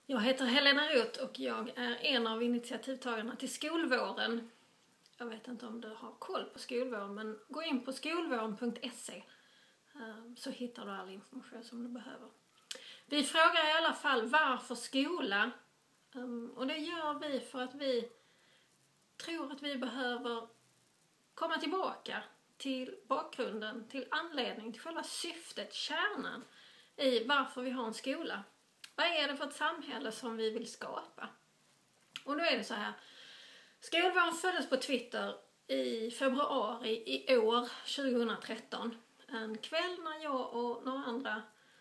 Jag heter Helena Roth och jag är en av initiativtagarna till skolvåren. Jag vet inte om du har koll på skolvåren, men gå in på skolvåren.se så hittar du all information som du behöver. Vi frågar i alla fall varför skola, och det gör vi för att vi tror att vi behöver komma tillbaka till bakgrunden, till anledning, till själva syftet, kärnan i varför vi har en skola. Vad är det för ett samhälle som vi vill skapa? Och då är det så här. Skolvåren föddes på Twitter i februari i år, 2013. En kväll när jag och några andra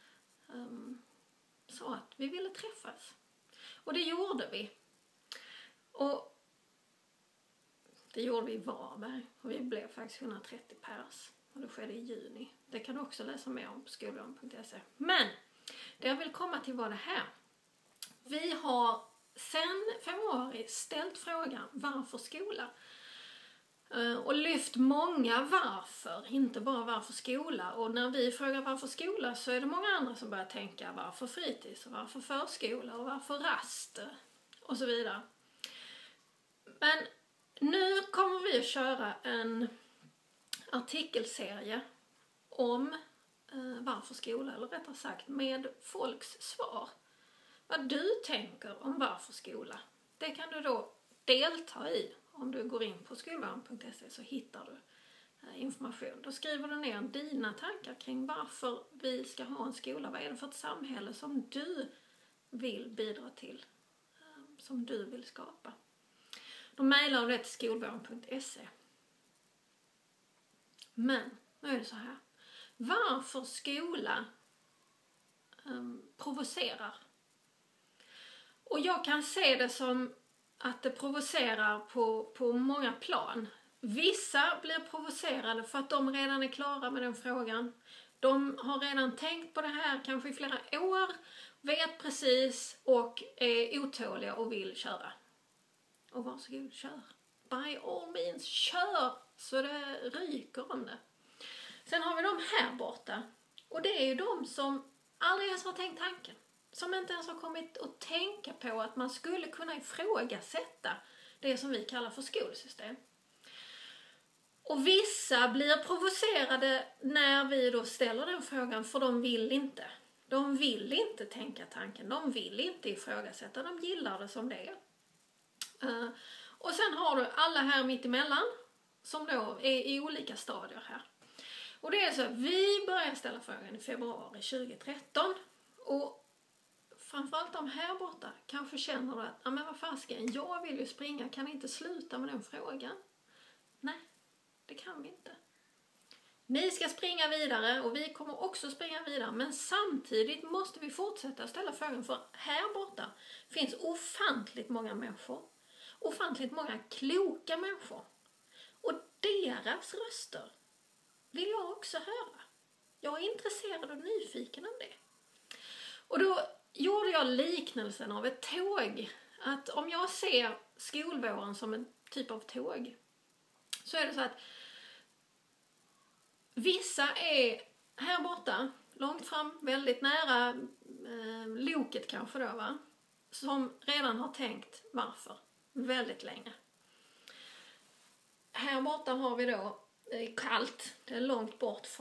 sa att vi ville träffas. Och det gjorde vi. Och det gjorde vi i Varberg. Och vi blev faktiskt 130 pers. Och det skedde i juni. Det kan du också läsa mer om på skolvåren.se. Men det jag vill komma till var det här. Vi har sedan februari ställt frågan varför skola? Och lyft många varför, inte bara varför skola. Och när vi frågar varför skola så är det många andra som börjar tänka varför fritids och varför förskola och varför rast och så vidare. Men nu kommer vi att köra en artikelserie om varför skola, eller rättare sagt med folks svar. Vad du tänker om varför skola. Det kan du då delta i. Om du går in på skolvåren.se så hittar du information. Då skriver du ner dina tankar kring varför vi ska ha en skola. Vad är det för ett samhälle som du vill bidra till? Som du vill skapa. Då mejlar du det till skolvåren.se. Men nu är det så här. Varför skola provocerar? Och jag kan se det som att det provocerar på många plan. Vissa blir provocerade för att de redan är klara med den frågan. De har redan tänkt på det här kanske i flera år, vet precis och är otåliga och vill köra. Och varsågod, kör. By all means, kör så det ryker om det. Sen har vi de här borta. Och det är ju de som aldrig ens har tänkt tanken. Som inte ens har kommit att tänka på att man skulle kunna ifrågasätta det som vi kallar för skolsystem. Och vissa blir provocerade när vi då ställer den frågan, för de vill inte. De vill inte tänka tanken, de vill inte ifrågasätta, de gillar det som det är. Och sen har du alla här mitt emellan som då är i olika stadier här. Och det är så att vi började ställa frågan i februari 2013 och framförallt de här borta kanske känner att ja, men vad fasken, jag vill ju springa, kan inte sluta med den frågan? Nej, det kan vi inte. Ni ska springa vidare och vi kommer också springa vidare, men samtidigt måste vi fortsätta ställa frågan, för här borta finns ofantligt många människor, ofantligt många kloka människor, och deras röster vill jag också höra. Jag är intresserad och nyfiken av det. Och då gjorde jag liknelsen av ett tåg. Att om jag ser skolvåren som en typ av tåg, så är det så att vissa är här borta, långt fram, väldigt nära loket kanske då, va? Som redan har tänkt varför väldigt länge. Här borta har vi då kallt, det är långt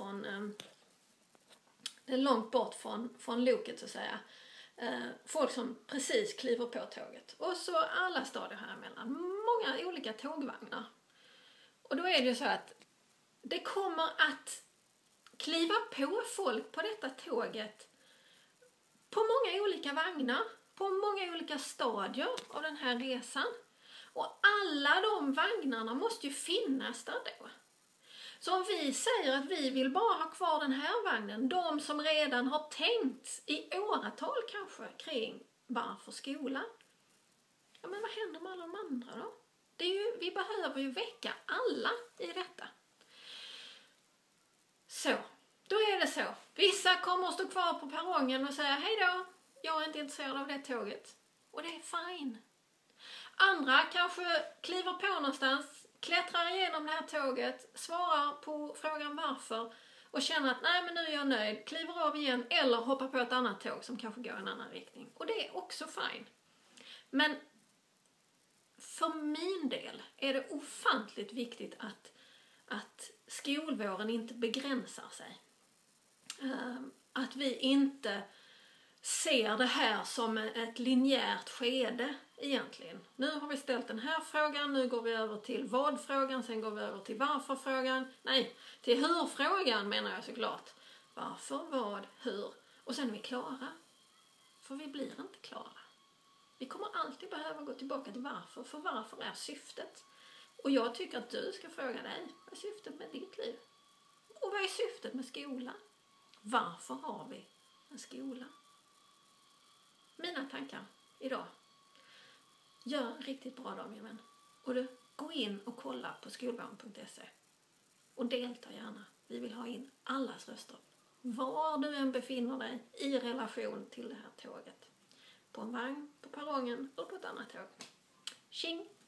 bort från loket så att säga. Folk som precis kliver på tåget. Och så alla stadier här emellan. Många olika tågvagnar. Och då är det ju så att det kommer att kliva på folk på detta tåget på många olika vagnar. På många olika stadier av den här resan. Och alla de vagnarna måste ju finnas där då. Så om vi säger att vi vill bara ha kvar den här vagnen, de som redan har tänkt i åratal kanske kring varför skola, ja men vad händer med alla de andra då? Det är ju, vi behöver ju väcka alla i detta. Så, då är det så. Vissa kommer att stå kvar på perrongen och säga hej då, jag är inte intresserad av det tåget. Och det är fine. Andra kanske kliver på någonstans, klättrar igenom det här tåget, svarar på frågan varför och känner att nej men nu är jag nöjd, kliver av igen eller hoppar på ett annat tåg som kanske går i en annan riktning. Och det är också fine. Men för min del är det ofantligt viktigt att skolvåren inte begränsar sig. Att vi inte ser det här som ett linjärt skede egentligen. Nu har vi ställt den här frågan, nu går vi över till vad-frågan, sen går vi över till varför-frågan. Nej, till hur-frågan menar jag såklart. Varför, vad, hur? Och sen är vi klara. För vi blir inte klara. Vi kommer alltid behöva gå tillbaka till varför, för varför är syftet? Och jag tycker att du ska fråga dig, vad är syftet med ditt liv? Och vad är syftet med skolan? Varför har vi en skola? Mina tankar idag. Gör en riktigt bra dag min vän. Och du, gå in och kolla på skolvåren.se. Och delta gärna. Vi vill ha in allas röster. Var du än befinner dig i relation till det här tåget. På en vagn, på perrongen eller på ett annat tåg. Tjing!